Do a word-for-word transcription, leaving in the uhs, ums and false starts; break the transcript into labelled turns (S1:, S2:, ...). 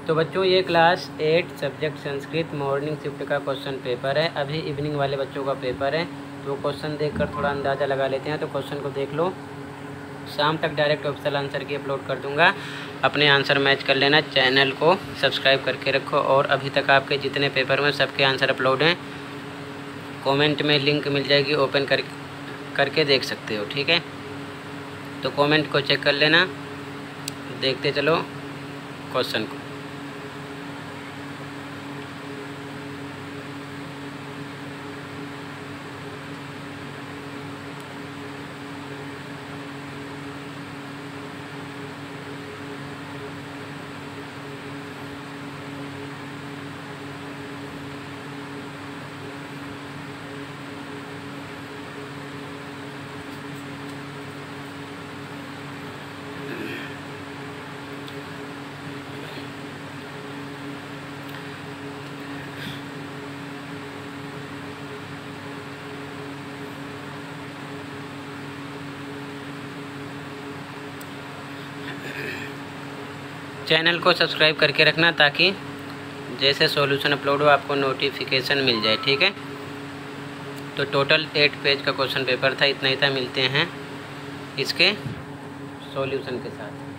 S1: तो बच्चों ये class eight subject Sanskrit morning shift का क्वेश्चन पेपर है। अभी इवनिंग वाले बच्चों का पेपर है, तो क्वेश्चन देखकर थोड़ा अंदाज़ा लगा लेते हैं। तो क्वेश्चन को देख लो, शाम तक direct official answer key upload कर दूंगा। अपने आंसर मैच कर लेना, चैनल को सब्सक्राइब करके रखो। और अभी तक आपके जितने पेपर में सबके आंसर अपलोड हैं, कमेंट में लिंक मिल जाएगी, ओपन कर करके देख सकते हो। ठीक है, तो कमेंट को चेक कर लेना। देखते चलो क्वेश्चन को। चैनल को सब्सक्राइब करके रखना, ताकि जैसे सॉल्यूशन अपलोड हो आपको नोटिफिकेशन मिल जाए। ठीक है, तो टोटल एट पेज का क्वेश्चन पेपर था, इतना ही था। मिलते हैं इसके सॉल्यूशन के साथ।